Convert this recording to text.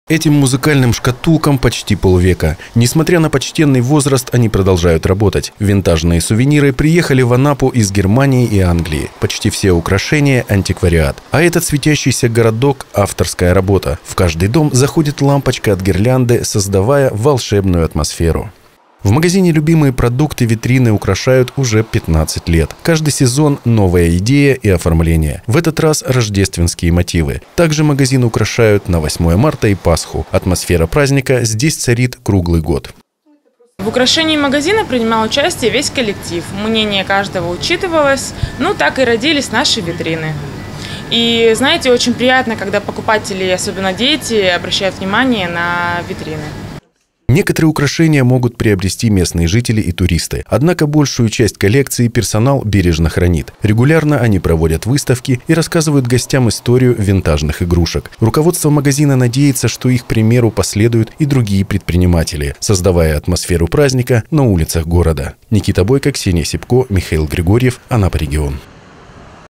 Этим музыкальным шкатулкам почти полвека. Несмотря на почтенный возраст, они продолжают работать. Винтажные сувениры приехали в Анапу из Германии и Англии. Почти все украшения – антиквариат. А этот светящийся городок – авторская работа. В каждый дом заходит лампочка от гирлянды, создавая волшебную атмосферу. В магазине любимые продукты витрины украшают уже 15 лет. Каждый сезон новая идея и оформление. В этот раз рождественские мотивы. Также магазин украшают на 8 марта и Пасху. Атмосфера праздника здесь царит круглый год. В украшении магазина принимал участие весь коллектив. Мнение каждого учитывалось. Так и родились наши витрины. И знаете, очень приятно, когда покупатели, особенно дети, обращают внимание на витрины. Некоторые украшения могут приобрести местные жители и туристы. Однако большую часть коллекции персонал бережно хранит. Регулярно они проводят выставки и рассказывают гостям историю винтажных игрушек. Руководство магазина надеется, что их примеру последуют и другие предприниматели, создавая атмосферу праздника на улицах города. Никита Бойко, Ксения Сипко, Михаил Григорьев, Анапа регион.